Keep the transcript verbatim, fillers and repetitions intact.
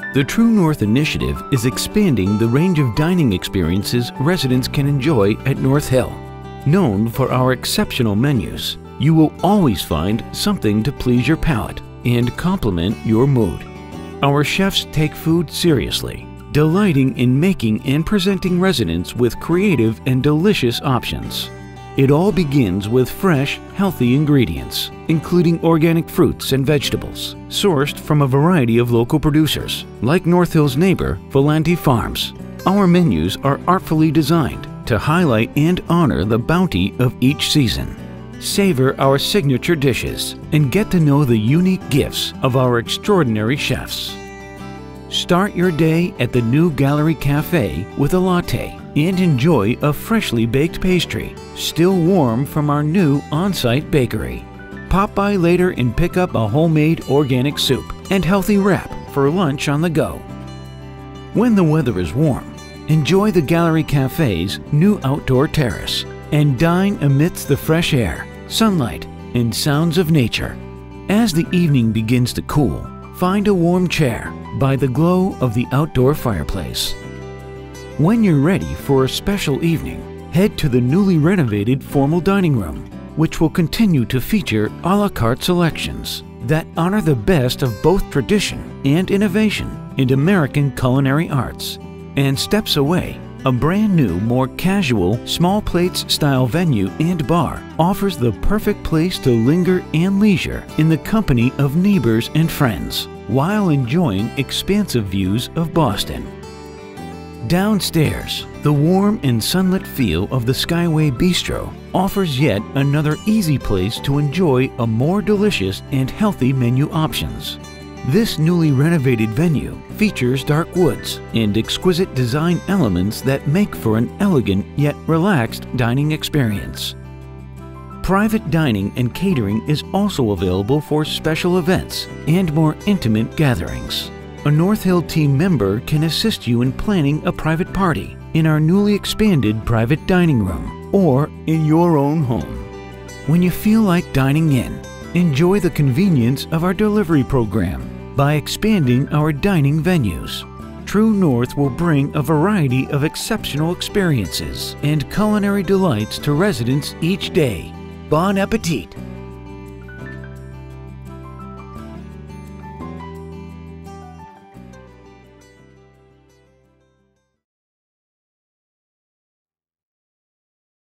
The True North Initiative is expanding the range of dining experiences residents can enjoy at North Hill. Known for our exceptional menus, you will always find something to please your palate and complement your mood. Our chefs take food seriously, delighting in making and presenting residents with creative and delicious options. It all begins with fresh, healthy ingredients, including organic fruits and vegetables, sourced from a variety of local producers, like North Hill's neighbor, Volante Farms. Our menus are artfully designed to highlight and honor the bounty of each season. Savor our signature dishes and get to know the unique gifts of our extraordinary chefs. Start your day at the new Gallery Cafe with a latte and enjoy a freshly baked pastry, still warm from our new on-site bakery. Pop by later and pick up a homemade organic soup and healthy wrap for lunch on the go. When the weather is warm, enjoy the Gallery Cafe's new outdoor terrace and dine amidst the fresh air, sunlight, and sounds of nature. As the evening begins to cool, find a warm chair by the glow of the outdoor fireplace. When you're ready for a special evening, head to the newly renovated formal dining room, which will continue to feature a la carte selections that honor the best of both tradition and innovation in American culinary arts. And steps away, a brand new, more casual, small plates style venue and bar offers the perfect place to linger and leisure in the company of neighbors and friends while enjoying expansive views of Boston. Downstairs, the warm and sunlit feel of the Skyway Bistro offers yet another easy place to enjoy a more delicious and healthy menu options. This newly renovated venue features dark woods and exquisite design elements that make for an elegant yet relaxed dining experience. Private dining and catering is also available for special events and more intimate gatherings. A North Hill team member can assist you in planning a private party in our newly expanded private dining room or in your own home. When you feel like dining in, enjoy the convenience of our delivery program by expanding our dining venues. True North will bring a variety of exceptional experiences and culinary delights to residents each day. Bon appetit!